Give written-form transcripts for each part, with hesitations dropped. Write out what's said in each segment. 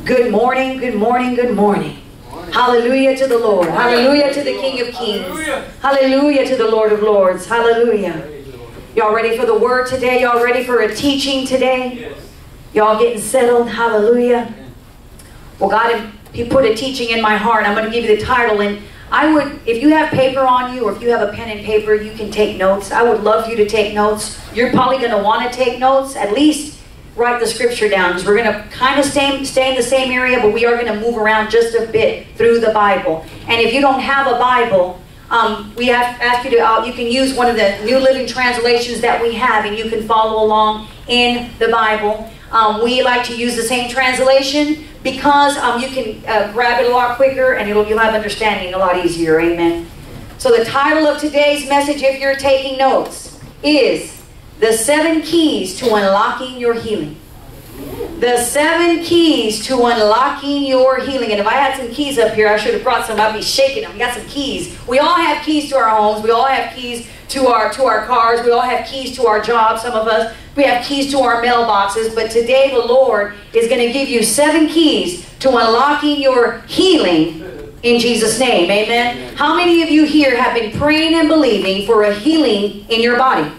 Good morning, good morning, good morning. Hallelujah to the Lord. Hallelujah to the King of Kings. Hallelujah to the Lord of Lords. Hallelujah. Y'all ready for the word today? Y'all ready for a teaching today? Y'all getting settled? Hallelujah. Well, God, He put a teaching in my heart. I'm going to give you the title. And I would, if you have paper on you or if you have a pen and paper, you can take notes. I would love for you to take notes. You're probably going to want to take notes. At least write the scripture down, because we're going to kind of stay in the same area, but we are going to move around just a bit through the Bible. And if you don't have a Bible, we have asked you to, you can use one of the New Living Translations that we have, and you can follow along in the Bible. We like to use the same translation because you can grab it a lot quicker, and you'll have understanding a lot easier. Amen. So the title of today's message, if you're taking notes, is The 7 Keys to Unlocking Your Healing. The 7 keys to unlocking your healing. And if I had some keys up here, I should have brought some. I'd be shaking them. We got some keys. We all have keys to our homes. We all have keys to our cars. We all have keys to our jobs. Some of us, we have keys to our mailboxes. But today the Lord is going to give you 7 keys to unlocking your healing in Jesus' name. Amen. How many of you here have been praying and believing for a healing in your body?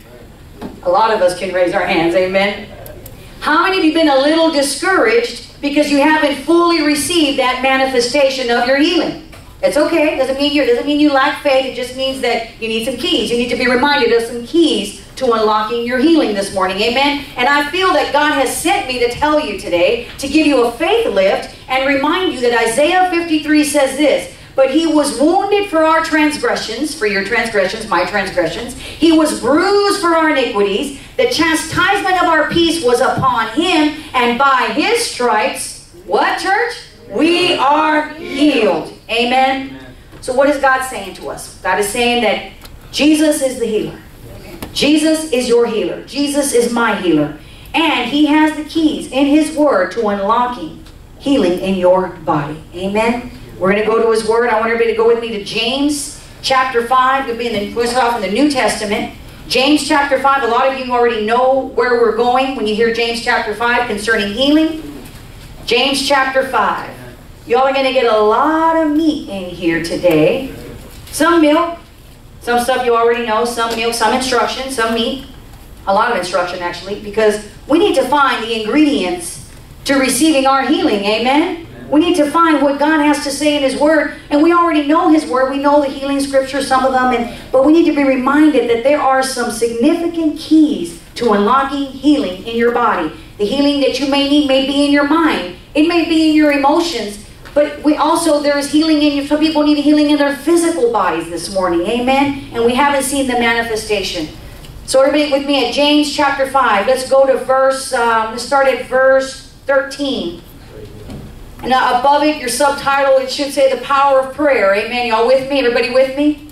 A lot of us can raise our hands. Amen. How many of you have been a little discouraged because you haven't fully received that manifestation of your healing? It's okay. It doesn't mean you lack faith. It just means that you need some keys. You need to be reminded of some keys to unlocking your healing this morning. Amen. And I feel that God has sent me to tell you today, to give you a faith lift and remind you that Isaiah 53 says this: but He was wounded for our transgressions, for your transgressions, my transgressions. He was bruised for our iniquities. The chastisement of our peace was upon Him, and by His stripes, what, church? We are healed. Amen. So what is God saying to us? God is saying that Jesus is the healer. Jesus is your healer. Jesus is my healer. And He has the keys in His Word to unlocking healing in your body. Amen. We're going to go to His Word. I want everybody to go with me to James chapter 5. We'll start off in the New Testament. James chapter 5. A lot of you already know where we're going when you hear James chapter 5 concerning healing. James chapter 5. Y'all are going to get a lot of meat in here today. Some milk. Some stuff you already know. Some milk, some instruction, some meat. A lot of instruction, actually, because we need to find the ingredients to receiving our healing. Amen? We need to find what God has to say in His Word. And we already know His Word. We know the healing scriptures, some of them. But we need to be reminded that there are some significant keys to unlocking healing in your body. The healing that you may need may be in your mind. It may be in your emotions. But there is healing in you. Some people need healing in their physical bodies this morning. Amen? And we haven't seen the manifestation. So everybody with me at James chapter 5. Let's go to let's start at verse 13. And above it, your subtitle, it should say the power of prayer. Amen. Y'all with me? Everybody with me?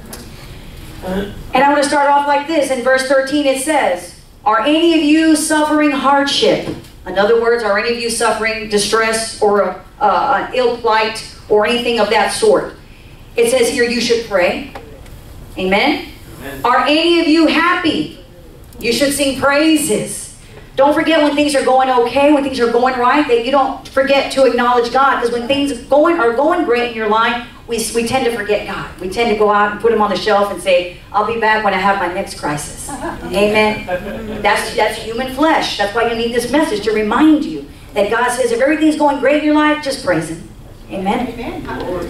And I want to start off like this. In verse 13 it says, are any of you suffering hardship? In other words, are any of you suffering distress or an ill plight or anything of that sort? It says here you should pray. Amen. Amen. Are any of you happy? You should sing praises. Don't forget when things are going okay, when things are going right, that you don't forget to acknowledge God. Because when things are going great in your life, we tend to forget God. We tend to go out and put Him on the shelf and say, I'll be back when I have my next crisis. Amen. That's human flesh. That's why you need this message to remind you that God says if everything's going great in your life, just praise Him. Amen. Amen.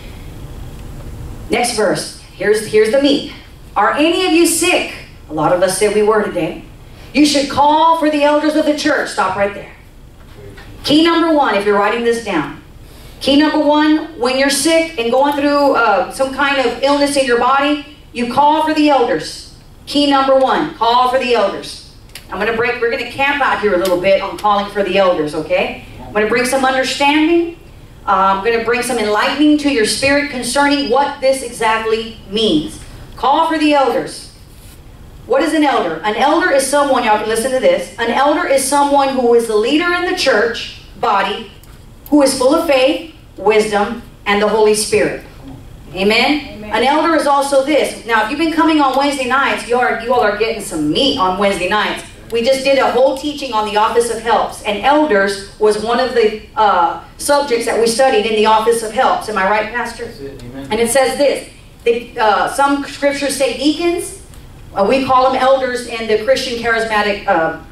Next verse. Here's the meat. Are any of you sick? A lot of us said we were today. You should call for the elders of the church. Stop right there. Key number 1, if you're writing this down. Key number 1, when you're sick and going through some kind of illness in your body, you call for the elders. Key number 1, call for the elders. We're going to camp out here a little bit on calling for the elders, okay? I'm going to bring some understanding. I'm going to bring some enlightening to your spirit concerning what this exactly means. Call for the elders. What is an elder? An elder is someone, y'all can listen to this. An elder is someone who is the leader in the church body, who is full of faith, wisdom, and the Holy Spirit. Amen? Amen. An elder is also this. Now, if you've been coming on Wednesday nights, you all are getting some meat on Wednesday nights. we just did a whole teaching on the office of helps, and elders was one of the subjects that we studied in the office of helps. Am I right, Pastor? And it says this. Some scriptures say deacons. We call them elders in the Christian charismatic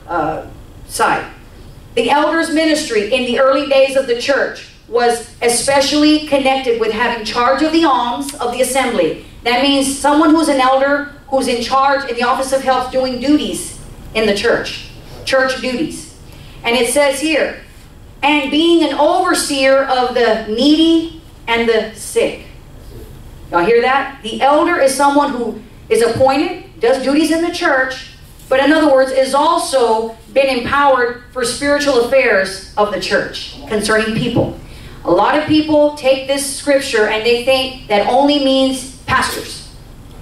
side. The elders ministry in the early days of the church was especially connected with having charge of the alms of the assembly. That means someone who's an elder who's in charge in the office of helps doing duties in the church duties. And it says here, and being an overseer of the needy and the sick. Y'all hear that? The elder is someone who is appointed, does duties in the church, but in other words, is also been empowered for spiritual affairs of the church concerning people. A lot of people take this scripture and they think that only means pastors.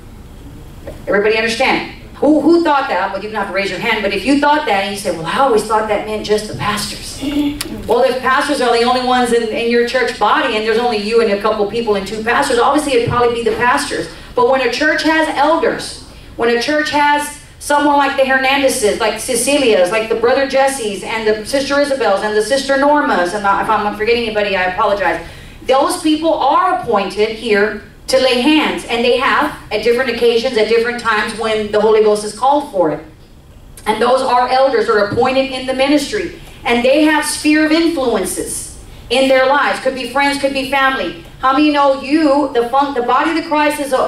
Everybody understand? Who thought that? Well, you don't have to raise your hand, but if you thought that and you say, well, I always thought that meant just the pastors. Well, if pastors are the only ones in your church body and there's only you and a couple people and two pastors, obviously it'd probably be the pastors. But when a church has elders, when a church has someone like the Hernandezes, like Cecilia's, like the Brother Jesse's, and the Sister Isabel's, and the Sister Norma's, and if I'm forgetting anybody, I apologize. Those people are appointed here to lay hands, and they have at different occasions, at different times when the Holy Ghost is called for it. And those are elders are appointed in the ministry, and they have sphere of influences in their lives. Could be friends, could be family. How many know you, the body of Christ is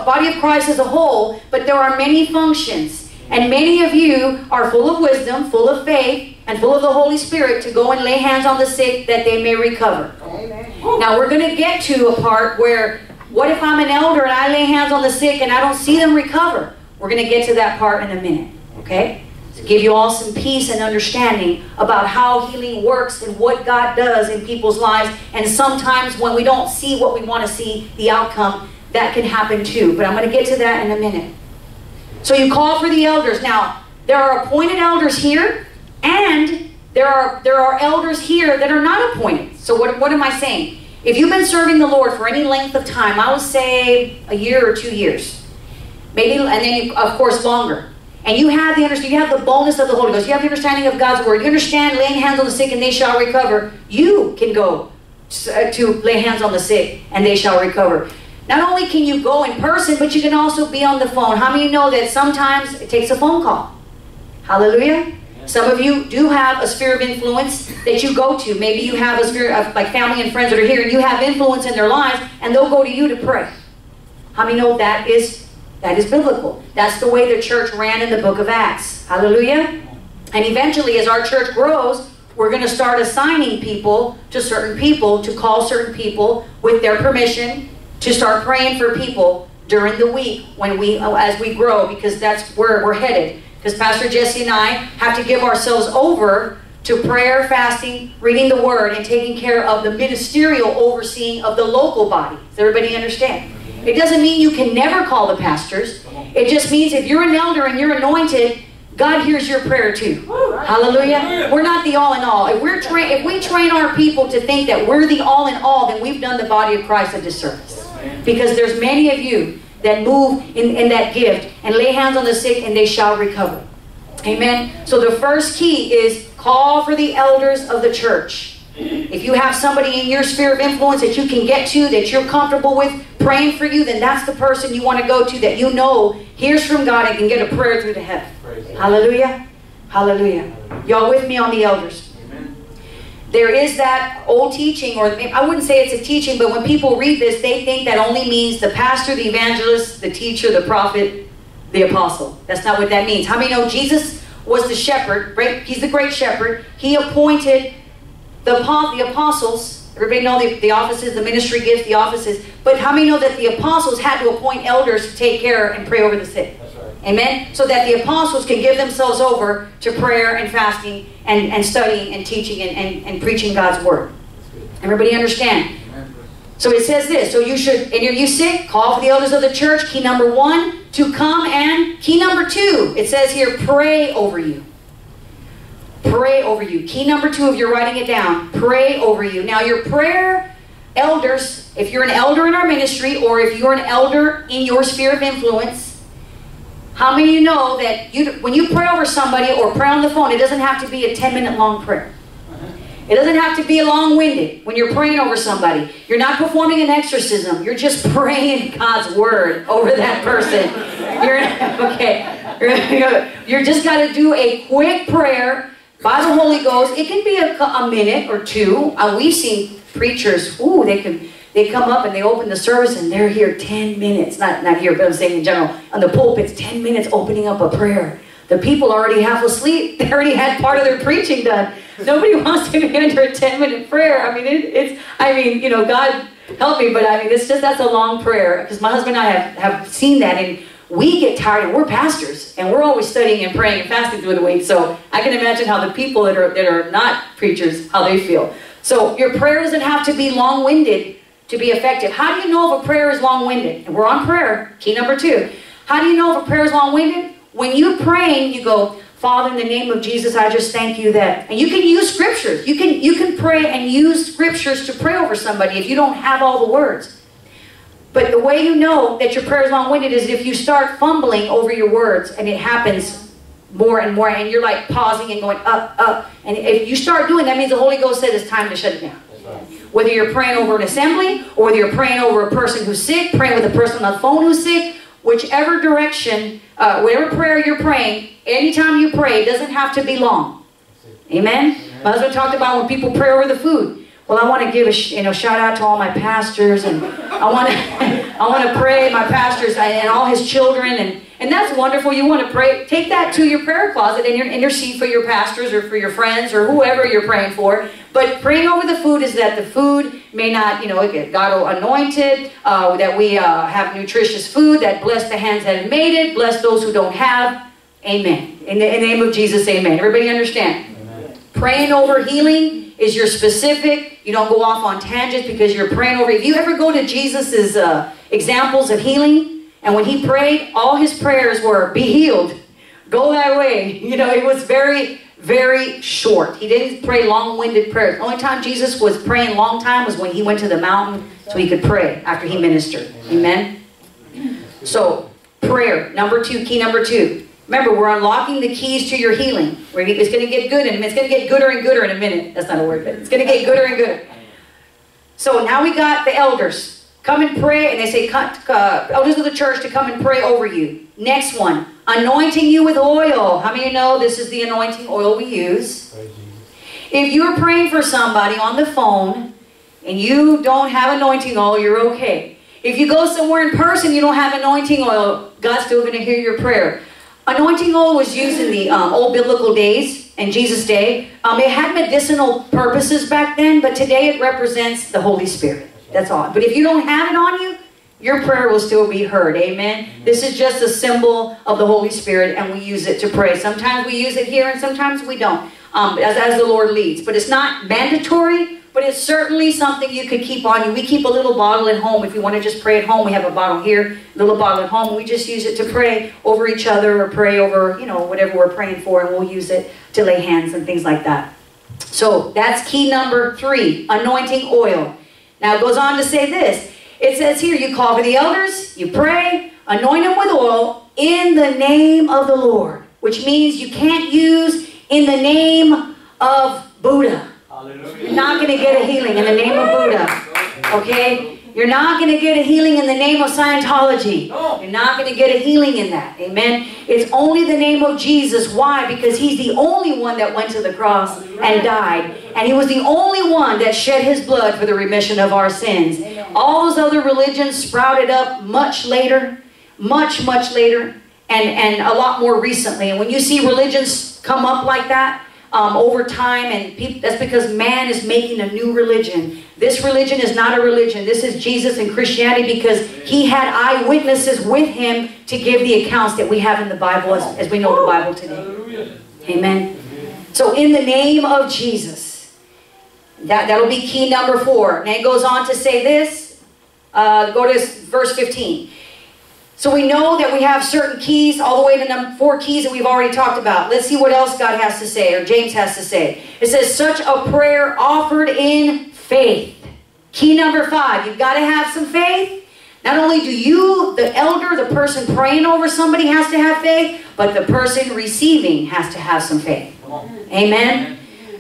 a whole, but there are many functions, and many of you are full of wisdom, full of faith, and full of the Holy Spirit to go and lay hands on the sick that they may recover. Amen. Now we're going to get to a part where, what if I'm an elder and I lay hands on the sick and I don't see them recover? We're going to get to that part in a minute, okay? To give you all some peace and understanding about how healing works and what God does in people's lives. And sometimes when we don't see what we want to see, the outcome, that can happen too. But I'm going to get to that in a minute. So you call for the elders. Now, there are appointed elders here, and there are elders here that are not appointed. So what am I saying? If you've been serving the Lord for any length of time, I would say a year or 2 years. Maybe, and then of course longer. And you have the bonus of the Holy Ghost. You have the understanding of God's Word. You understand laying hands on the sick and they shall recover. You can go to lay hands on the sick and they shall recover. Not only can you go in person, but you can also be on the phone. How many know that sometimes it takes a phone call? Hallelujah. Some of you do have a sphere of influence that you go to. Maybe you have a sphere of like family and friends that are here, and you have influence in their lives, and they'll go to you to pray. How many know that is biblical? That's the way the church ran in the book of Acts. Hallelujah. And eventually, as our church grows, we're going to start assigning people to certain people, to call certain people with their permission to start praying for people during the week as we grow, because that's where we're headed. Because Pastor Jesse and I have to give ourselves over to prayer, fasting, reading the Word, and taking care of the ministerial overseeing of the local body. Does everybody understand? It doesn't mean you can never call the pastors. It just means if you're an elder and you're anointed, God hears your prayer too. Hallelujah. We're not the all in all. If we train our people to think that we're the all in all, then we've done the body of Christ a disservice. Because there's many of you that move in that gift and lay hands on the sick and they shall recover. Amen. So the first key is call for the elders of the church. If you have somebody in your sphere of influence that you can get to, that you're comfortable with praying for you, then that's the person you want to go to, that you know hears from God and can get a prayer through to heaven. Hallelujah. Hallelujah. Y'all with me on the elders? There is that old teaching, or I wouldn't say it's a teaching, but when people read this, they think that only means the pastor, the evangelist, the teacher, the prophet, the apostle. That's not what that means. How many know Jesus was the shepherd? Right? He's the great shepherd. He appointed the apostles. Everybody know the offices, the ministry gifts, the offices. But how many know that the apostles had to appoint elders to take care and pray over the sick? Amen? So that the apostles can give themselves over to prayer and fasting and studying and teaching and preaching God's Word. Everybody understand? Amen. So it says this. So you should, and if you sick, call for the elders of the church. Key number 1, to come, and key number 2, it says here, pray over you. Pray over you. Key number 2, if you're writing it down, pray over you. Now your prayer, elders, if you're an elder in our ministry, or if you're an elder in your sphere of influence, How many of you know that when you pray over somebody or pray on the phone, it doesn't have to be a 10-minute long prayer. It doesn't have to be long-winded when you're praying over somebody. You're not performing an exorcism. You're just praying God's word over that person. You're just got to do a quick prayer by the Holy Ghost. It can be a minute or two. We've seen preachers, they come up and they open the service and they're here 10 minutes. Not here, but I'm saying in general. On the pulpits, 10 minutes opening up a prayer. The people already half asleep. They already had part of their preaching done. Nobody wants to be under a 10-minute prayer. I mean, God help me, but that's a long prayer. Because my husband and I have seen that, and we get tired, and we're pastors, and we're always studying and praying and fasting through the week. So I can imagine how the people that are not preachers, how they feel. So your prayer doesn't have to be long-winded to be effective. How do you know if a prayer is long-winded? And we're on prayer, key number 2. How do you know if a prayer is long-winded? When you're praying, you go, Father, in the name of Jesus, I just thank you that. And you can use scriptures. You can pray and use scriptures to pray over somebody if you don't have all the words. But the way you know that your prayer is long-winded is if you start fumbling over your words, and it happens more and more, and you're like pausing and going up. And if you start doing that, means the Holy Ghost said it's time to shut it down. Whether you're praying over an assembly, or whether you're praying over a person who's sick, praying with a person on the phone who's sick, whichever direction, whatever prayer you're praying, anytime you pray, it doesn't have to be long. Amen? My husband talked about when people pray over the food. Well, I want to give a shout out to all my pastors, and I want to pray my pastors and all his children, and that's wonderful. You want to pray, take that to your prayer closet and intercede for your pastors or for your friends or whoever you're praying for. But praying over the food is that the food may not, get God anointed, that we have nutritious food, that bless the hands that have made it, bless those who don't have. Amen. In the name of Jesus, amen. Everybody understand? Amen. Praying over healing is your specific. You don't go off on tangents because you're praying over. If you ever go to Jesus's examples of healing, and when he prayed, all his prayers were, be healed, go that way. It was very, very short. He didn't pray long-winded prayers. The only time Jesus was praying long time was when he went to the mountain so he could pray after he ministered. Amen? So, prayer, number 2, key number 2. Remember, we're unlocking the keys to your healing. It's going to get good in a minute. It's going to get gooder and gooder in a minute. That's not a word, but it's going to get gooder and gooder. So now we got the elders. Come and pray, and they say, elders of the church to come and pray over you. Next one, anointing you with oil. How many of you know this is the anointing oil we use? If you're praying for somebody on the phone, and you don't have anointing oil, you're okay. If you go somewhere in person, you don't have anointing oil, God's still going to hear your prayer. Anointing oil was used in the old biblical days, in Jesus' day. It had medicinal purposes back then, but today it represents the Holy Spirit. That's all. But if you don't have it on you, your prayer will still be heard. Amen? This is just a symbol of the Holy Spirit, and we use it to pray. Sometimes we use it here, and sometimes we don't, as the Lord leads. But it's not mandatory, but it's certainly something you could keep on you. We keep a little bottle at home. If you want to just pray at home, we have a bottle here, a little bottle at home. We just use it to pray over each other or pray over, whatever we're praying for, and we'll use it to lay hands and things like that. So that's key number 3, anointing oil. Now it goes on to say this. It says here, you call for the elders, you pray, anoint them with oil in the name of the Lord. Which means you can't use in the name of Buddha. Hallelujah. You're not going to get a healing in the name of Buddha. Okay? You're not going to get a healing in the name of Scientology. You're not going to get a healing in that. Amen? It's only the name of Jesus. Why? Because he's the only one that went to the cross and died. And he was the only one that shed his blood for the remission of our sins. All those other religions sprouted up much later. Much, much later. And a lot more recently. And when you see religions come up like that, over time, and that's because man is making a new religion. This religion is not a religion. This is Jesus and Christianity, because he had eyewitnesses with him to give the accounts that we have in the Bible as we know the Bible today. Amen. So in the name of Jesus, that'll be key number 4. And it goes on to say this. Go to verse 15. So we know that we have certain keys, all the way to number 4 keys that we've already talked about. Let's see what else God has to say, or James has to say. It says, such a prayer offered in faith. Key number 5, you've got to have some faith. Not only do you, the elder, the person praying over somebody has to have faith, but the person receiving has to have some faith. Amen?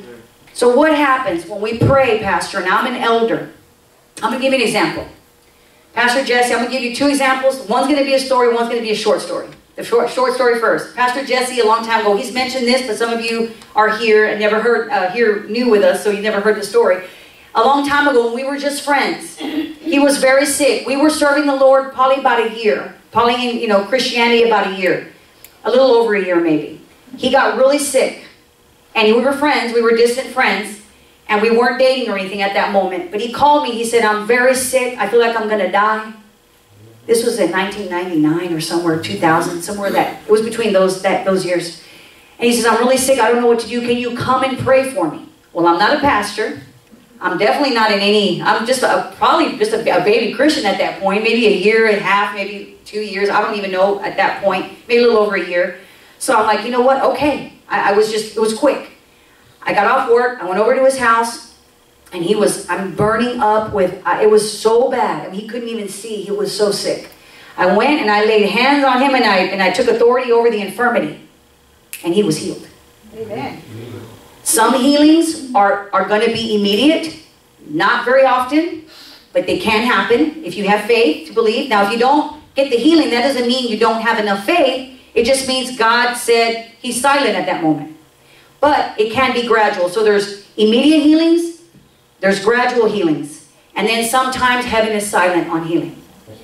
So what happens when we pray, Pastor, and I'm an elder? I'm going to give you an example. Pastor Jesse, I'm going to give you two examples. One's going to be a story, one's going to be a short story. The short story first. Pastor Jesse, a long time ago, he's mentioned this, but some of you are here and never heard, new with us, so you never heard the story. A long time ago, when we were just friends, he was very sick. We were serving the Lord probably about a year. Probably in, Christianity about a year. A little over a year, maybe. He got really sick. And we were friends. We were distant friends. And we weren't dating or anything at that moment. But he called me. He said, I'm very sick. I feel like I'm going to die. This was in 1999 or somewhere, 2000, somewhere that. It was between those years. And he says, I'm really sick. I don't know what to do. Can you come and pray for me? Well, I'm not a pastor. I'm definitely not in any, I'm just probably just a baby Christian at that point. Maybe a year and a half, maybe 2 years. I don't even know at that point. Maybe a little over a year. So I'm like, you know what? Okay. It was quick. I got off work. I went over to his house. And I'm burning up with, it was so bad. I mean, he couldn't even see. He was so sick. I went and I laid hands on him and I took authority over the infirmity. And he was healed. Amen. Some healings are going to be immediate. Not very often. But they can happen if you have faith to believe. Now, if you don't get the healing, that doesn't mean you don't have enough faith. It just means God said he's silent at that moment. But it can be gradual. So there's immediate healings. There's gradual healings. And then sometimes heaven is silent on healing.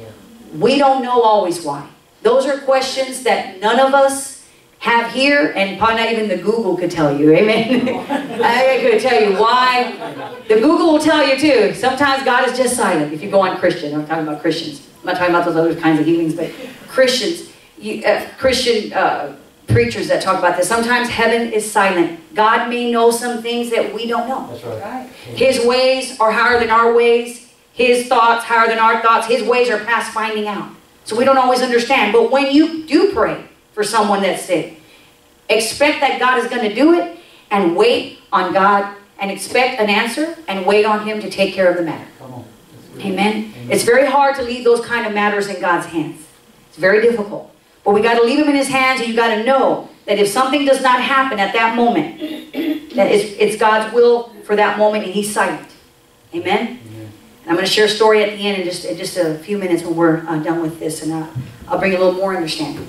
We don't know always why. Those are questions that none of us have here, and probably not even the Google could tell you. Amen? I could tell you why. The Google will tell you too. Sometimes God is just silent if you go on Christian. I'm talking about Christians. I'm not talking about those other kinds of healings, but Christians, Christian preachers that talk about this. Sometimes heaven is silent. God may know some things that we don't know. That's right. His ways are higher than our ways. His thoughts higher than our thoughts. His ways are past finding out. So we don't always understand. But when you do pray for someone that's sick, expect that God is going to do it and wait on God and expect an answer and wait on him to take care of the matter. Come on. Amen. It's very hard to leave those kind of matters in God's hands. It's very difficult. But we got to leave them in his hands, and you got to know that if something does not happen at that moment, that it's God's will for that moment, and he's silent. Amen? Amen. And I'm going to share a story at the end in just a few minutes when we're done with this, and I'll bring a little more understanding.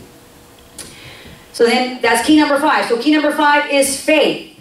So then, that's key number 5. So key number 5 is faith.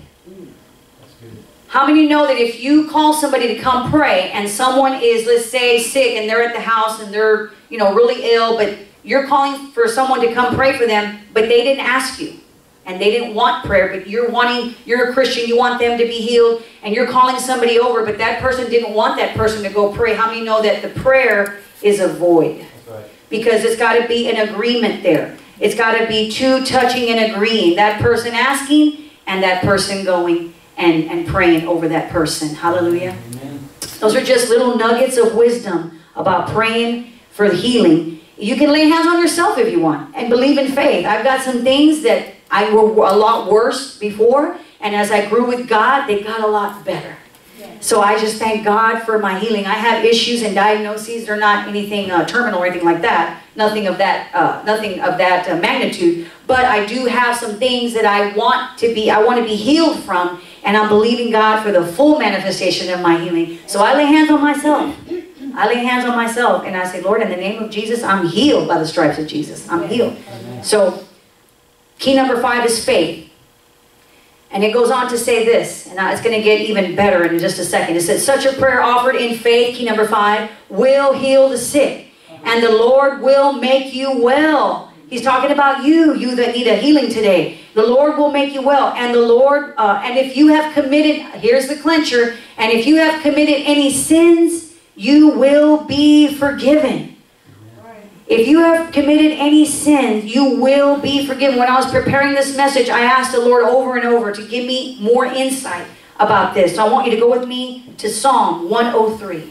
How many know that if you call somebody to come pray, and someone is, let's say, sick, and they're at the house, and they're, really ill, but you're calling for someone to come pray for them, but they didn't ask you. And they didn't want prayer, but you're a Christian, you want them to be healed, and you're calling somebody over, but that person didn't want that person to go pray. How many know that the prayer is a void? That's right. Because it's got to be an agreement there. It's got to be two touching and agreeing. That person asking, and that person going and praying over that person. Hallelujah. Amen. Those are just little nuggets of wisdom about praying for healing. You can lay hands on yourself if you want and believe in faith. I've got some things that I were a lot worse before, and as I grew with God, they got a lot better. So I just thank God for my healing. I have issues and diagnoses. They're not anything terminal or anything like that. Nothing of that magnitude. But I do have some things that I want to be healed from, and I'm believing God for the full manifestation of my healing. So I lay hands on myself. I lay hands on myself, and I say, Lord, in the name of Jesus, I'm healed by the stripes of Jesus. I'm healed. Amen. So key number 5 is faith. And it goes on to say this, and it's going to get even better in just a second. It says, such a prayer offered in faith, key number 5, will heal the sick, and the Lord will make you well. He's talking about you that need a healing today. The Lord will make you well. And the Lord, and if you have committed, here's the clincher, and if you have committed any sins, you will be forgiven. If you have committed any sins, you will be forgiven. When I was preparing this message, I asked the Lord over and over to give me more insight about this. So I want you to go with me to Psalm 103.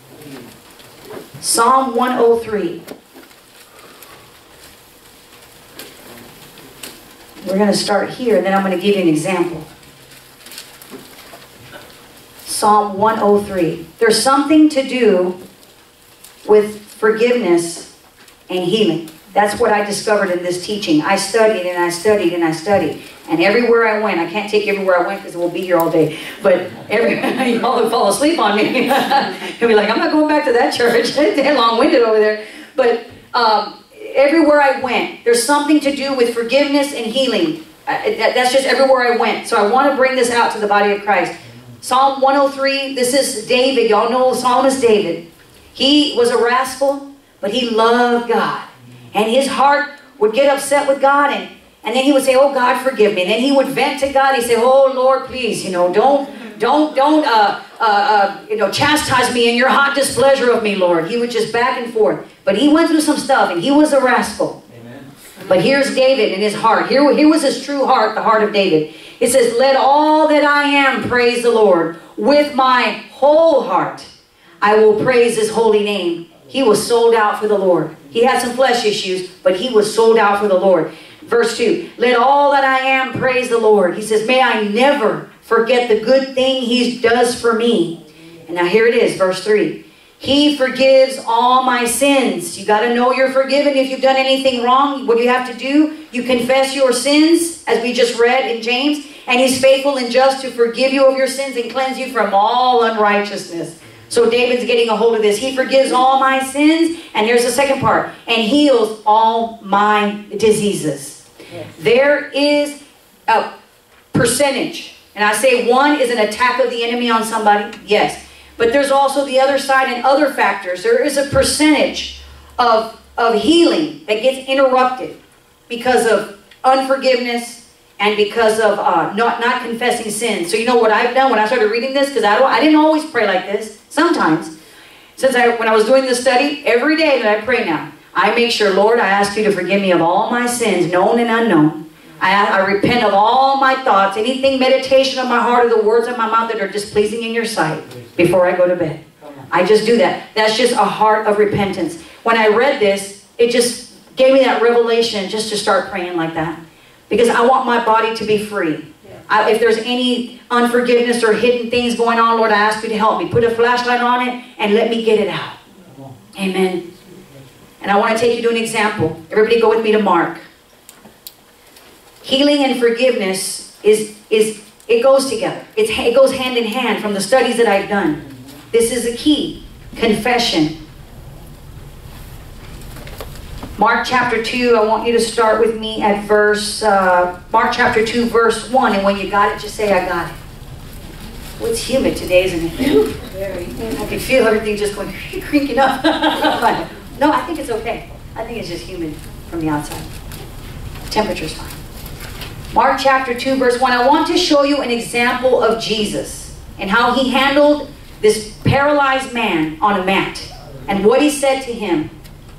Psalm 103. We're going to start here, and then I'm going to give you an example. Psalm 103. There's something to do with forgiveness and healing. That's what I discovered in this teaching. I studied and I studied and I studied. And everywhere I went, I can't take everywhere I went because we'll be here all day. But y'all will fall asleep on me. You'll be like, I'm not going back to that church. They're long-winded over there. But everywhere I went, there's something to do with forgiveness and healing. That's just everywhere I went. So I want to bring this out to the body of Christ. Psalm 103, this is David. Y'all know Psalmist David. He was a rascal, but he loved God. And his heart would get upset with God, and then he would say, oh, God, forgive me. And then he would vent to God. He'd say, oh, Lord, please, don't chastise me in your hot displeasure of me, Lord. He would just back and forth. But he went through some stuff, and he was a rascal. Amen. But here's David in his heart. Here was his true heart, the heart of David. It says, let all that I am praise the Lord. With my whole heart, I will praise his holy name. He was sold out for the Lord. He had some flesh issues, but he was sold out for the Lord. Verse 2, let all that I am praise the Lord. He says, may I never forget the good thing he does for me. And now here it is, verse 3. He forgives all my sins. You got to know you're forgiven. If you've done anything wrong, what do you have to do? You confess your sins, as we just read in James. And he's faithful and just to forgive you of your sins and cleanse you from all unrighteousness. So David's getting a hold of this. He forgives all my sins. And here's the second part. And heals all my diseases. Yes. There is a percentage. And I say one is an attack of the enemy on somebody. Yes. But there's also the other side and other factors. There is a percentage of healing that gets interrupted because of unforgiveness and because of not confessing sin. So you know what I've done when I started reading this? Because I didn't always pray like this. Sometimes. When I was doing this study, every day that I pray now, I make sure, Lord, I ask you to forgive me of all my sins, known and unknown. I repent of all my thoughts, anything, meditation of my heart or the words of my mouth that are displeasing in your sight before I go to bed. I just do that. That's just a heart of repentance. When I read this, it just gave me that revelation just to start praying like that. Because I want my body to be free. If there's any unforgiveness or hidden things going on, Lord, I ask you to help me. Put a flashlight on it and let me get it out. Amen. And I want to take you to an example. Everybody go with me to Mark. Healing and forgiveness it goes together. It goes hand in hand from the studies that I've done. This is a key. Confession. Mark chapter 2, I want you to start with me at Mark chapter 2, verse 1. And when you got it, just say, I got it. Well, it's humid today, isn't it? I can feel everything just going, creaking up. No, I think it's okay. I think it's just humid from the outside. Temperature's fine. Mark chapter 2, verse 1. I want to show you an example of Jesus and how he handled this paralyzed man on a mat and what he said to him.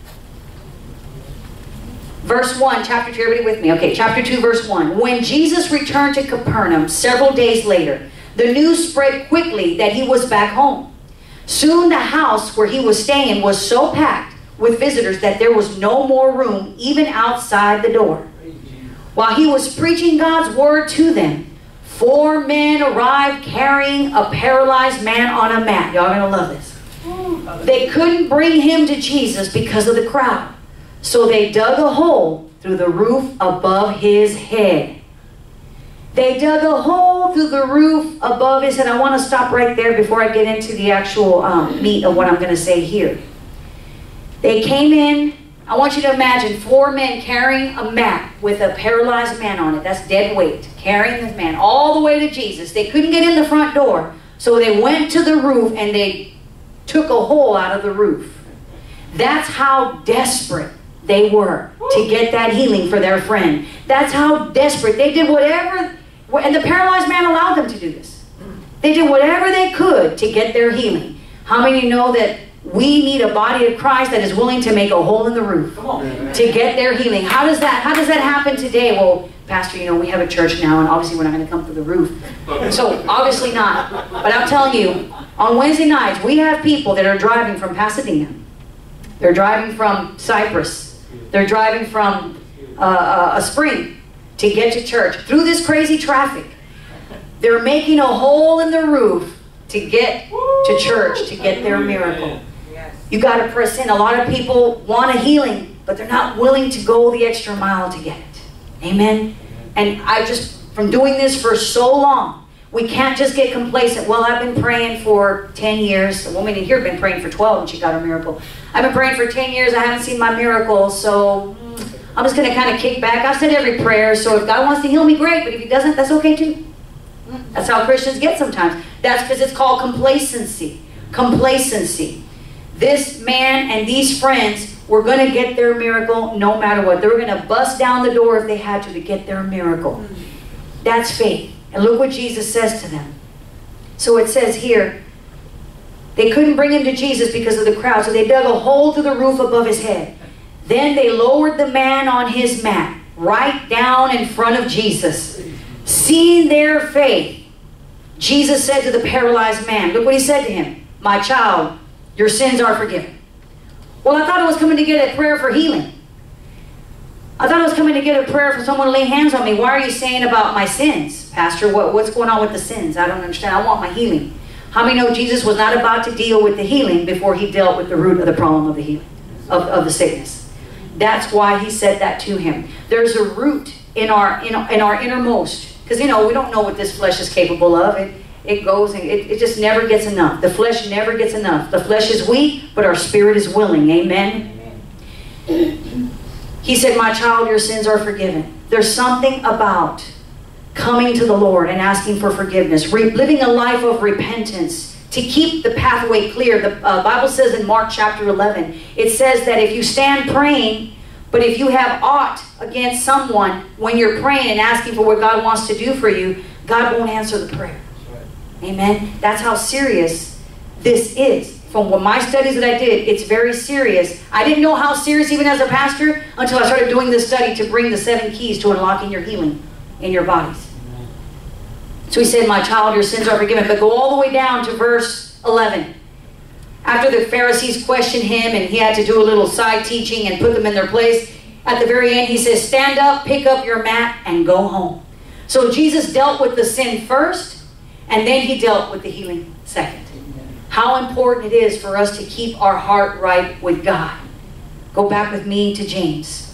Verse 1, chapter 2, everybody with me? Okay, chapter 2, verse 1. When Jesus returned to Capernaum several days later, the news spread quickly that he was back home. Soon the house where he was staying was so packed with visitors that there was no more room even outside the door. While he was preaching God's word to them, 4 men arrived carrying a paralyzed man on a mat. Y'all are going to love this. They couldn't bring him to Jesus because of the crowd. So they dug a hole through the roof above his head. They dug a hole through the roof above his head. I want to stop right there before I get into the actual meat of what I'm going to say here. They came in. I want you to imagine 4 men carrying a mat with a paralyzed man on it. That's dead weight. Carrying this man all the way to Jesus. They couldn't get in the front door. So they went to the roof and they took a hole out of the roof. That's how desperate they were to get that healing for their friend. That's how desperate. They did whatever, and the paralyzed man allowed them to do this. They did whatever they could to get their healing. How many know that we need a body of Christ that is willing to make a hole in the roof to get their healing? How does that happen today? Well, Pastor, we have a church now, and obviously we're not going to come through the roof. So obviously not. But I'm telling you, on Wednesday nights, we have people that are driving from Pasadena. They're driving from Cyprus. They're driving from a spring to get to church through this crazy traffic. They're making a hole in the roof to get to church, to get their miracle. You got to press in. A lot of people want a healing, but they're not willing to go the extra mile to get it. Amen? And I just, from doing this for so long, we can't just get complacent. Well, I've been praying for 10 years. The woman in here has been praying for 12 and she got her miracle. I've been praying for 10 years. I haven't seen my miracle. So I'm just going to kind of kick back. I've said every prayer. So if God wants to heal me, great. But if he doesn't, that's okay too. That's how Christians get sometimes. That's because it's called complacency. Complacency. This man and these friends were going to get their miracle no matter what. They were going to bust down the door if they had to get their miracle. That's faith. And look what Jesus says to them. So it says here, they couldn't bring him to Jesus because of the crowd, so they dug a hole through the roof above his head. Then they lowered the man on his mat, right down in front of Jesus. Seeing their faith, Jesus said to the paralyzed man, look what he said to him, my child, your sins are forgiven. Well, I thought I was coming to get a prayer for healing. I thought I was coming to get a prayer for someone to lay hands on me. Why are you saying about my sins, Pastor? What's going on with the sins? I don't understand. I want my healing. How many know Jesus was not about to deal with the healing before he dealt with the root of the problem of the healing, of the sickness? That's why he said that to him. There's a root in our innermost. Because, you know, we don't know what this flesh is capable of. It goes and it just never gets enough. The flesh never gets enough. The flesh is weak, but our spirit is willing. Amen? He said, my child, your sins are forgiven. There's something about coming to the Lord and asking for forgiveness, living a life of repentance to keep the pathway clear. The Bible says in Mark chapter 11, it says that if you stand praying, but if you have aught against someone when you're praying and asking for what God wants to do for you, God won't answer the prayer. Amen? That's how serious this is. From my studies that I did, it's very serious. I didn't know how serious even as a pastor until I started doing this study to bring the 7 keys to unlocking your healing in your bodies. So he said, my child, your sins are forgiven. But go all the way down to verse 11. After the Pharisees questioned him and he had to do a little side teaching and put them in their place, at the very end he says, stand up, pick up your mat, and go home. So Jesus dealt with the sin first, and then he dealt with the healing second. How important it is for us to keep our heart right with God. Go back with me to James.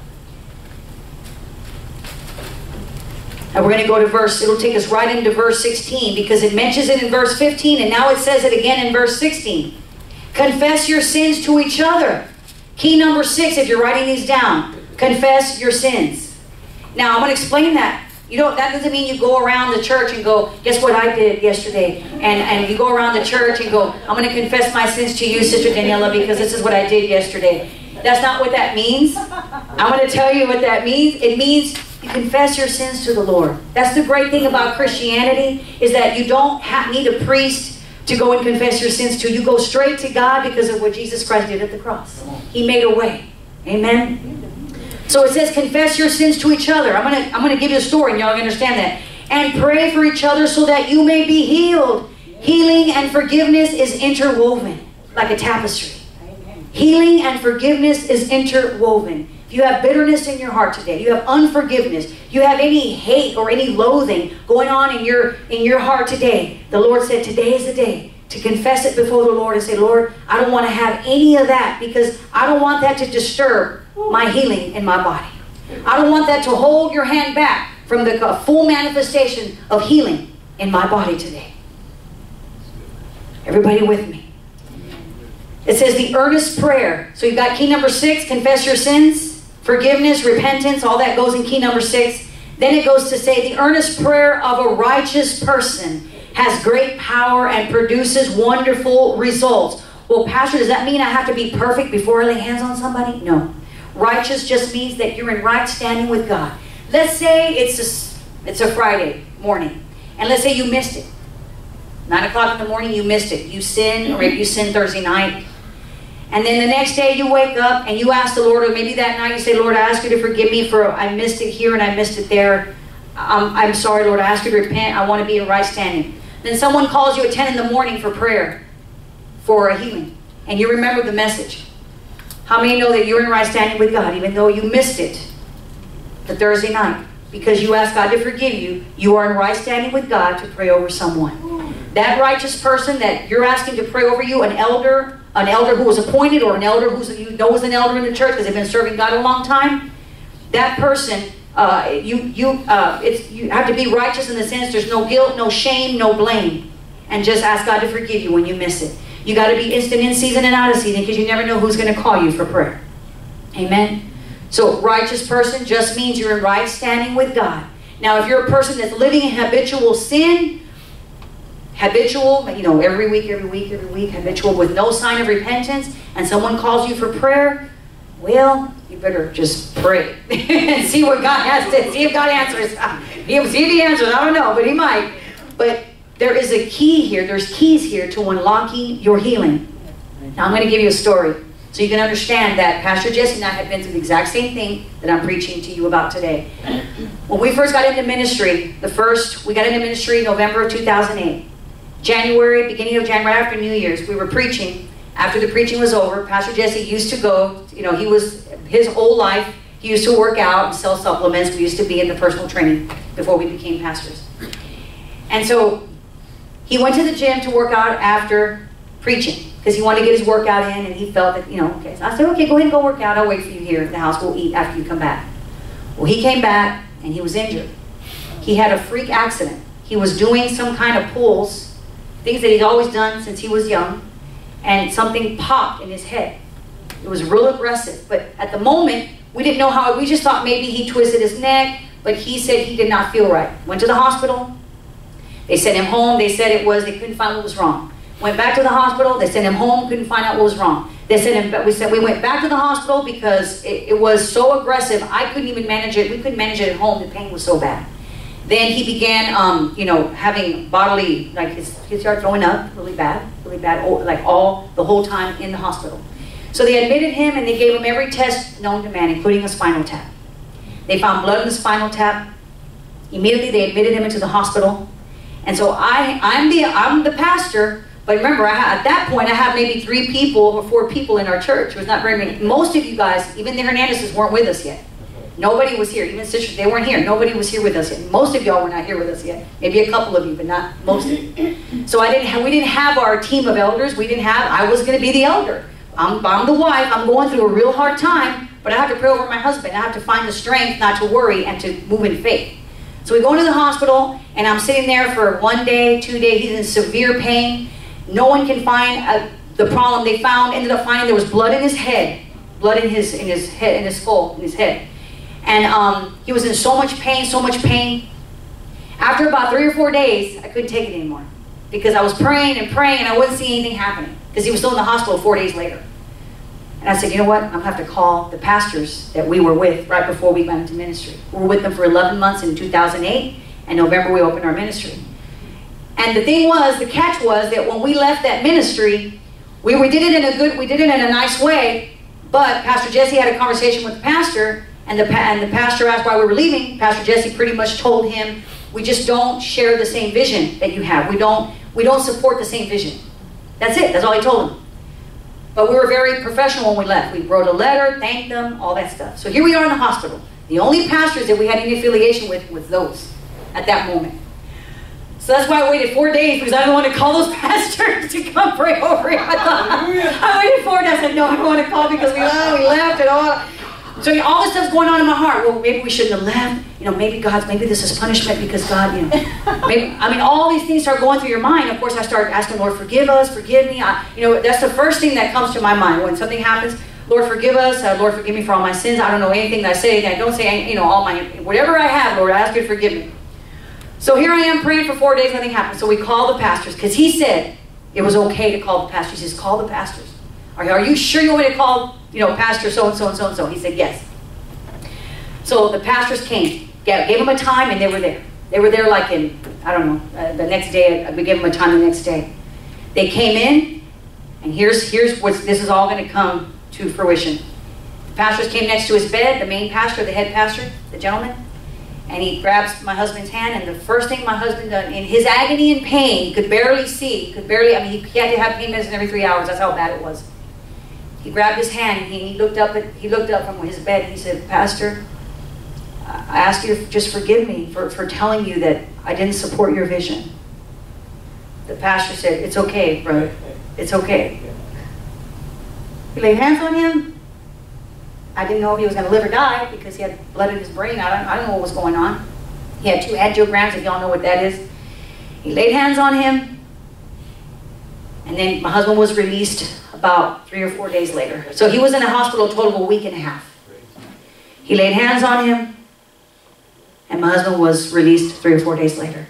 And we're going to go to it'll take us right into verse 16 because it mentions it in verse 15 and now it says it again in verse 16. Confess your sins to each other. Key number 6, if you're writing these down. Confess your sins. Now I'm going to explain that. You know, that doesn't mean you go around the church and go, guess what I did yesterday? And you go around the church and go, I'm going to confess my sins to you, Sister Daniela, because this is what I did yesterday. That's not what that means. I'm going to tell you what that means. It means you confess your sins to the Lord. That's the great thing about Christianity, is that you don't need a priest to go and confess your sins to. You go straight to God because of what Jesus Christ did at the cross. He made a way. Amen? So it says, confess your sins to each other. I'm gonna give you a story and y'all understand that. And pray for each other so that you may be healed. Healing and forgiveness is interwoven like a tapestry. Healing and forgiveness is interwoven. If you have bitterness in your heart today, you have unforgiveness, you have any hate or any loathing going on in your heart today, the Lord said today is the day to confess it before the Lord and say, Lord, I don't want to have any of that because I don't want that to disturb my healing in my body. I don't want that to hold your hand back from the full manifestation of healing in my body today. Everybody with me? It says the earnest prayer. So you've got key number 6, confess your sins, forgiveness, repentance, all that goes in key number 6. Then it goes to say the earnest prayer of a righteous person has great power and produces wonderful results. Well, Pastor, does that mean I have to be perfect before I lay hands on somebody? No. Righteous just means that you're in right standing with God. Let's say it's a Friday morning, and let's say you missed it. 9 o'clock in the morning, you missed it. You sin, or maybe you sin Thursday night. And then the next day you wake up and you ask the Lord, or maybe that night you say, Lord, I ask you to forgive me for I missed it here and I missed it there. I'm sorry, Lord, I ask you to repent. I want to be in right standing. Then someone calls you at 10 in the morning for prayer, for a healing, and you remember the message. How many know that you're in right standing with God, even though you missed it the Thursday night? Because you asked God to forgive you, you are in right standing with God to pray over someone. That righteous person that you're asking to pray over you, an elder, an elder who was appointed, or an elder who's, you know, was an elder in the church because they've been serving God a long time, that person, you have to be righteous in the sense there's no guilt, no shame, no blame. And just ask God to forgive you when you miss it. You got to be instant in season and out of season, because you never know who's going to call you for prayer. Amen. So righteous person just means you're in right standing with God. Now, if you're a person that's living in habitual sin, habitual, you know, every week, habitual with no sign of repentance, and someone calls you for prayer, well, you better just pray and see what God has to, see if God answers. See if he answers, I don't know, but he might. But there is a key here, there's keys here to unlocking your healing. Now I'm going to give you a story so you can understand that Pastor Jesse and I have been through the exact same thing that I'm preaching to you about today. When we first got into ministry, we got into ministry in November of 2008. Beginning of January, after New Year's, we were preaching. After the preaching was over, Pastor Jesse used to go, you know, his whole life, he used to work out and sell supplements. We used to be in the personal training before we became pastors. And so he went to the gym to work out after preaching because he wanted to get his workout in, and he felt that, you know, okay. So I said, okay, go ahead and go work out. I'll wait for you here at the house. We'll eat after you come back. Well, he came back and he was injured. He had a freak accident. He was doing some kind of pulls, things that he's always done since he was young, and something popped in his head. It was real aggressive, but at the moment, we didn't know how, we just thought maybe he twisted his neck, but he said he did not feel right. Went to the hospital. They sent him home. They said they couldn't find what was wrong. Went back to the hospital. They sent him home. Couldn't find out what was wrong. They sent him. We went back to the hospital because it was so aggressive. I couldn't even manage it. We couldn't manage it at home. The pain was so bad. Then he began, you know, having bodily, like he started throwing up really bad, like the whole time in the hospital. So they admitted him and they gave him every test known to man, including a spinal tap. They found blood in the spinal tap. Immediately they admitted him into the hospital. And so I'm the pastor, but remember, at that point I had maybe 3 people or 4 people in our church. It was not very many. Most of you guys, even the Hernandezes, weren't with us yet. Nobody was here. Even sisters, they weren't here. Nobody was here with us yet. Most of y'all were not here with us yet. Maybe a couple of you, but not most of you. So we didn't have our team of elders. I was going to be the elder. I'm the wife. I'm going through a real hard time, but I have to pray over my husband. I have to find the strength not to worry and to move in faith. So we go into the hospital, and I'm sitting there for 1 day, 2 days. He's in severe pain. No one can find the problem. They ended up finding there was blood in his head, blood in his head, in his skull, in his head. And he was in so much pain. After about 3 or 4 days, I couldn't take it anymore because I was praying and I wouldn't see anything happening because he was still in the hospital 4 days later. And I said, you know what? I'm going to have to call the pastors that we were with right before we went into ministry. We were with them for 11 months in 2008, and November we opened our ministry. And the catch was that when we left that ministry, we did it in a nice way, but Pastor Jesse had a conversation with the pastor, and the pastor asked why we were leaving. Pastor Jesse pretty much told him, we just don't share the same vision that you have. We don't support the same vision. That's it. That's all he told him. But we were very professional when we left. We wrote a letter, thanked them, all that stuff. So here we are in the hospital. The only pastors that we had any affiliation with was those at that moment. So that's why I waited 4 days, because I didn't want to call those pastors to come pray over him. I waited 4 days. I said, no, I don't want to call because we left and all. So all this stuff's going on in my heart. Well, maybe we shouldn't have left. You know, maybe this is punishment because God, you know. All these things start going through your mind. Of course, I started asking, Lord, forgive us, forgive me. That's the first thing that comes to my mind when something happens. Lord, forgive us. Lord, forgive me for all my sins. I don't know anything that I say. That I don't say, whatever I have, Lord, I ask you to forgive me. So here I am praying for 4 days, nothing happened. So we called the pastors because he said it was okay to call the pastors. He says, call the pastors. Are you sure you want me to call, Pastor so-and-so and so-and-so? He said, yes. So the pastors came, gave them a time, and they were there. They were there like in, the next day. We gave them a time the next day. They came in, and here's this is all going to come to fruition. The pastors came next to his bed, the main pastor, the head pastor, the gentleman, and he grabs my husband's hand, and the first thing my husband done, in his agony and pain, he could barely see, he had to have pain medicine every 3 hours, that's how bad it was. He grabbed his hand, and he looked up from his bed, and he said, Pastor, I ask you to just forgive me for telling you that I didn't support your vision. The pastor said, it's okay, brother. It's okay. He laid hands on him. I didn't know if he was going to live or die because he had blood in his brain. I don't know what was going on. He had 2 angiograms, if y'all know what that is. He laid hands on him. And then my husband was released about 3 or 4 days later. So he was in the hospital a total of a week and a half. He laid hands on him. And my husband was released 3 or 4 days later.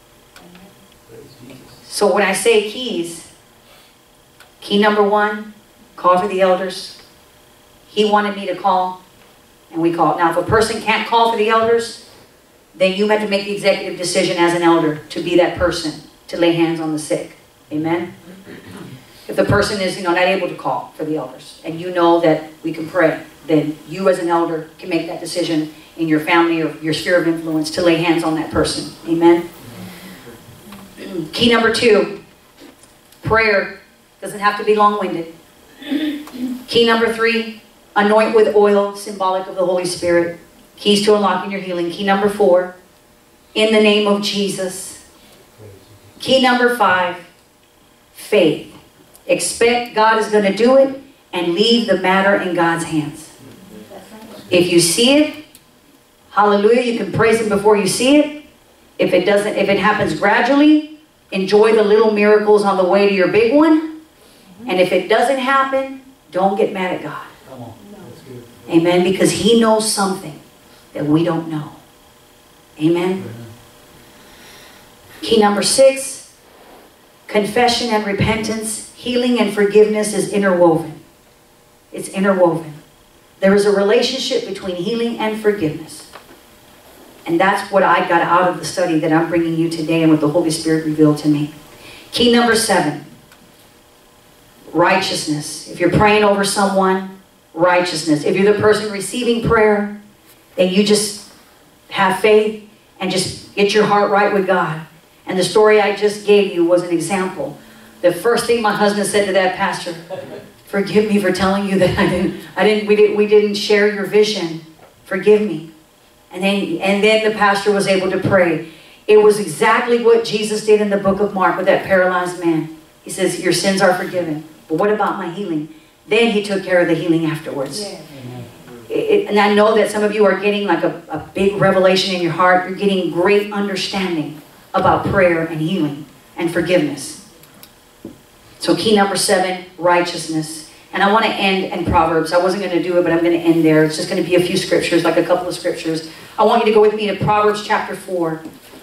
So when I say keys, key number 1, call for the elders. He wanted me to call, and we called. Now, if a person can't call for the elders, then you have to make the executive decision as an elder to be that person, to lay hands on the sick. Amen? If the person is, not able to call for the elders, and you know that we can pray, then you as an elder can make that decision in your family or your sphere of influence to lay hands on that person. Amen? Key number 2, prayer doesn't have to be long-winded. Key number 3, anoint with oil, symbolic of the Holy Spirit. Keys to unlocking your healing. Key number 4, in the name of Jesus. Key number 5, faith. Expect God is going to do it and leave the matter in God's hands. If you see it, hallelujah, you can praise Him before you see it. If it happens gradually, enjoy the little miracles on the way to your big one. And if it doesn't happen, don't get mad at God. Come on. That's good. Amen. Because He knows something that we don't know. Amen. Key number 6, confession and repentance. Healing and forgiveness is interwoven. It's interwoven. There is a relationship between healing and forgiveness. And that's what I got out of the study that I'm bringing you today and what the Holy Spirit revealed to me. Key number 7, righteousness. If you're praying over someone, righteousness. If you're the person receiving prayer, then you just have faith and just get your heart right with God. And the story I just gave you was an example. The first thing my husband said to that pastor, forgive me for telling you that we didn't share your vision. Forgive me. And then the pastor was able to pray. It was exactly what Jesus did in the book of Mark with that paralyzed man. He says, your sins are forgiven. But what about my healing? Then He took care of the healing afterwards. Yeah. And I know that some of you are getting like a big revelation in your heart. You're getting great understanding about prayer and healing and forgiveness. So key number 7, righteousness. And I want to end in Proverbs. I wasn't going to do it, but I'm going to end there. It's just going to be a few scriptures, like a couple of scriptures. I want you to go with me to Proverbs chapter 4.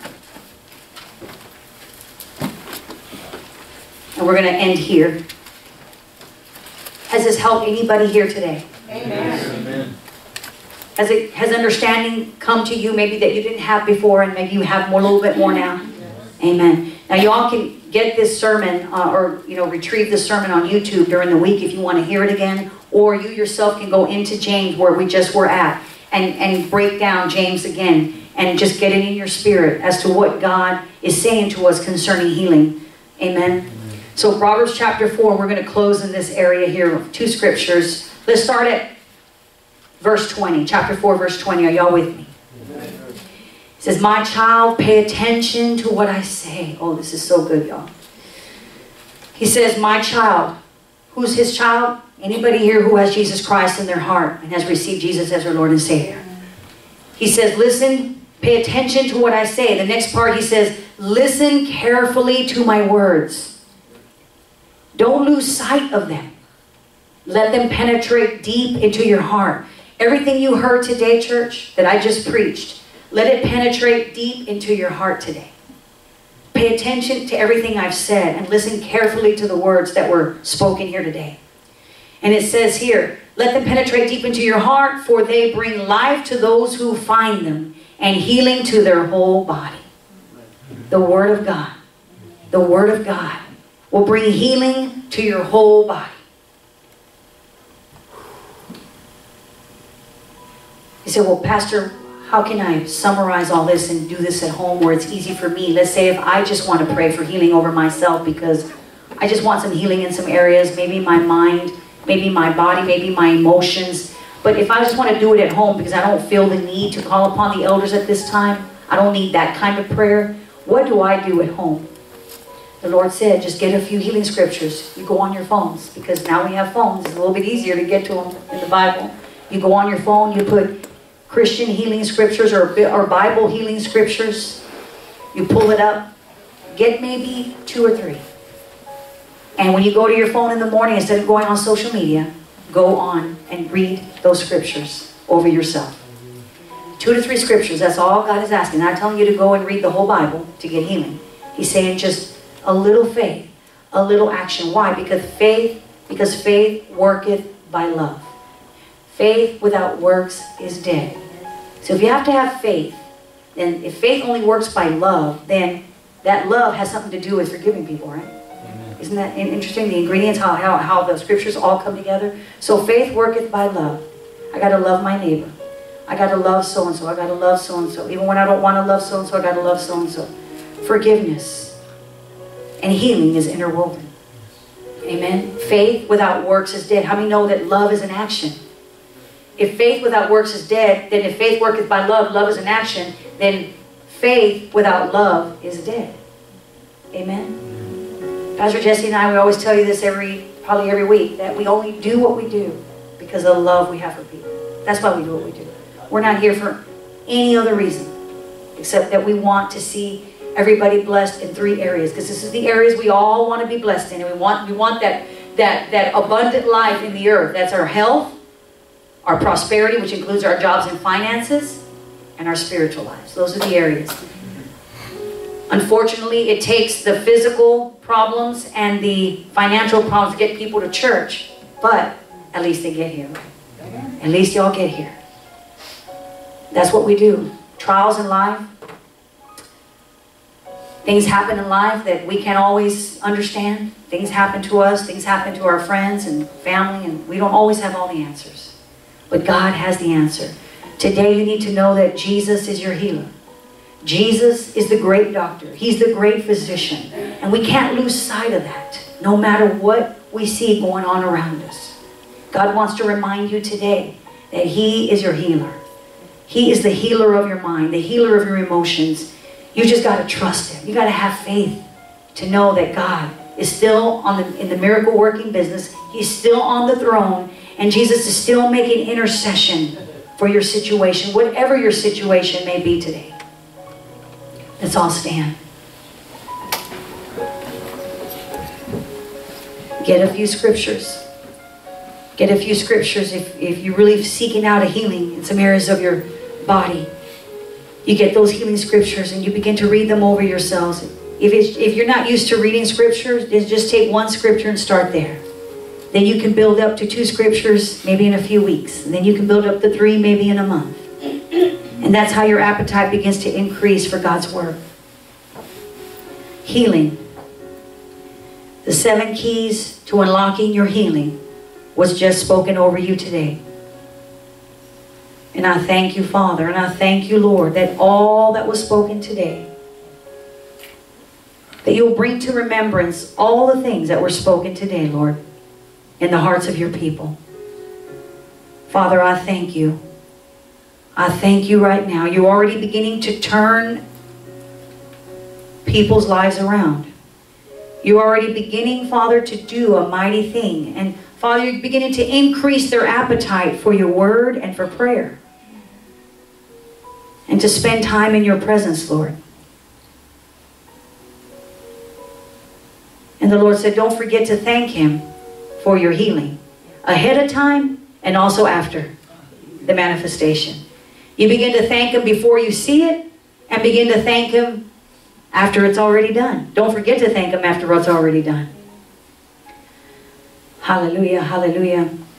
And we're going to end here. Has this helped anybody here today? Amen. Has understanding come to you maybe that you didn't have before and maybe you have a little bit more now? Amen. Now you all can get this sermon or retrieve this sermon on YouTube during the week if you want to hear it again, or you yourself can go into James where we just were at and break down James again and just get it in your spirit as to what God is saying to us concerning healing. Amen. So Proverbs chapter 4, we're going to close in this area here, 2 scriptures. Let's start at verse 20, chapter 4, verse 20. Are y'all with me? It says, my child, pay attention to what I say. Oh, this is so good, y'all. He says, my child. Who's His child? Anybody here who has Jesus Christ in their heart and has received Jesus as their Lord and Savior. He says, listen, pay attention to what I say. The next part, He says, listen carefully to my words. Don't lose sight of them. Let them penetrate deep into your heart. Everything you heard today, church, that I just preached, let it penetrate deep into your heart today. Pay attention to everything I've said and listen carefully to the words that were spoken here today. And it says here, let them penetrate deep into your heart, for they bring life to those who find them and healing to their whole body. The Word of God. The Word of God will bring healing to your whole body. You say, well, Pastor, how can I summarize all this and do this at home where it's easy for me? Let's say if I just want to pray for healing over myself because I just want some healing in some areas, maybe my mind, maybe my body, maybe my emotions. But if I just want to do it at home because I don't feel the need to call upon the elders at this time, I don't need that kind of prayer. What do I do at home? The Lord said, just get a few healing scriptures. You go on your phones, because now we have phones. It's a little bit easier to get to them in the Bible. You go on your phone, you put Christian healing scriptures or Bible healing scriptures. You pull it up. Get maybe 2 or 3. And when you go to your phone in the morning, instead of going on social media, go on and read those scriptures over yourself. 2 to 3 scriptures, that's all God is asking. Not telling you to go and read the whole Bible to get healing. He's saying just a little faith, a little action. Why? Because faith worketh by love. Faith without works is dead. So if you have to have faith, then if faith only works by love, then that love has something to do with forgiving people, right? Amen. Isn't that interesting? The ingredients, how the scriptures all come together. So faith worketh by love. I got to love my neighbor. I got to love so-and-so. I got to love so-and-so. Even when I don't want to love so-and-so, I got to love so-and-so. Forgiveness and healing is interwoven. Amen. Faith without works is dead. How many know that love is an action? If faith without works is dead, then if faith worketh by love, love is an action, then faith without love is dead. Amen. Pastor Jesse and I, we always tell you this probably every week, that we only do what we do because of the love we have for people. That's why we do what we do. We're not here for any other reason except that we want to see everybody blessed in 3 areas, because this is the areas we all want to be blessed in, and we want that abundant life in the earth. That's our health, our prosperity, which includes our jobs and finances, and our spiritual lives. Those are the areas. Unfortunately, it takes the physical problems and the financial problems to get people to church, but at least they get here. At least y'all get here. That's what we do. Trials in life. Things happen in life that we can't always understand. Things happen to us. Things happen to our friends and family, and we don't always have all the answers. But God has the answer. Today you need to know that Jesus is your healer. Jesus is the great doctor. He's the great physician. And we can't lose sight of that, no matter what we see going on around us. God wants to remind you today that He is your healer. He is the healer of your mind, the healer of your emotions. You just got to trust Him. You got to have faith to know that God is still in the miracle working business. He's still on the throne, and Jesus is still making intercession for your situation, whatever your situation may be today. Let's all stand. Get a few scriptures. Get a few scriptures if you're really seeking out a healing in some areas of your body. You get those healing scriptures and you begin to read them over yourselves. If you're not used to reading scriptures, just take 1 scripture and start there. Then you can build up to 2 scriptures maybe in a few weeks. And then you can build up to 3 maybe in a month. And that's how your appetite begins to increase for God's Word. Healing. The 7 keys to unlocking your healing was just spoken over you today. And I thank you, Father, and I thank you, Lord, that all that was spoken today, that you'll bring to remembrance all the things that were spoken today, Lord, in the hearts of your people. Father, I thank you. I thank you right now. You're already beginning to turn people's lives around. You're already beginning, Father, to do a mighty thing. And Father, you're beginning to increase their appetite for your word and for prayer. And to spend time in your presence, Lord. And the Lord said, don't forget to thank Him for your healing. Ahead of time and also after the manifestation. You begin to thank Him before you see it, and begin to thank Him after it's already done. Don't forget to thank Him after it's already done. Hallelujah, hallelujah.